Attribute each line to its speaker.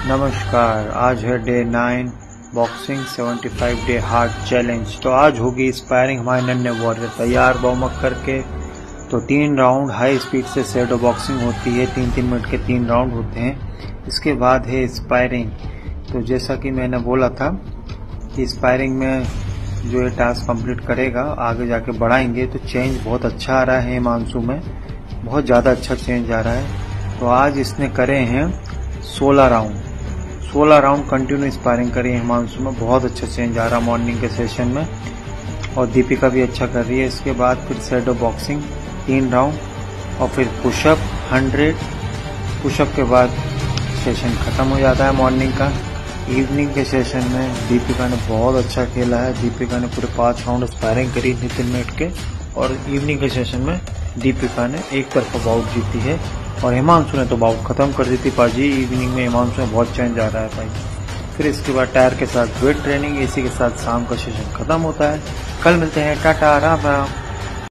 Speaker 1: नमस्कार। आज है day 9 boxing 75 day hard challenge. तो आज होगी स्पायरिंग हमारे नन्हे वॉरियर तैयार वार्म करके। तो 3 राउंड हाई स्पीड से शैडो बॉक्सिंग होती है। 3-3 मिनट के 3 राउंड होते हैं। इसके बाद है स्पायरिंग। तो जैसा कि मैंने बोला था कि स्पायरिंग में जो ये टास्क कंप्लीट करेगा आगे जाके बढ़ाएंगे। तो चेंज बहुत अच्छा आ रहा है हिमांशु में, बहुत ज़्यादा अच्छा चेंज आ रहा है। तो आज इसने करे हैं 16 राउंड कंटिन्यू स्पायरिंग करी है हिमांशु में। बहुत अच्छा चेंज आ रहा है मॉर्निंग के सेशन में। और दीपिका भी अच्छा कर रही है। इसके बाद फिर शैडो बॉक्सिंग 3 राउंड और फिर पुशअप 100। पुशअप के बाद सेशन खत्म हो जाता है मॉर्निंग का। इवनिंग के सेशन में दीपिका ने बहुत अच्छा खेला है। दीपिका ने पूरे 5 राउंड स्पायरिंग करी 3 मिनट के। और इवनिंग के सेशन में दीपिका ने एक तरफा बाउट जीती है और हिमांशु ने तो बाउट खत्म कर दी थी पाजी। इवनिंग में हिमांशु में बहुत चेंज आ रहा है भाई। फिर इसके बाद टायर के साथ वेट ट्रेनिंग, इसी के साथ शाम का सेशन खत्म होता है। कल मिलते हैं। टाटा, राम राम।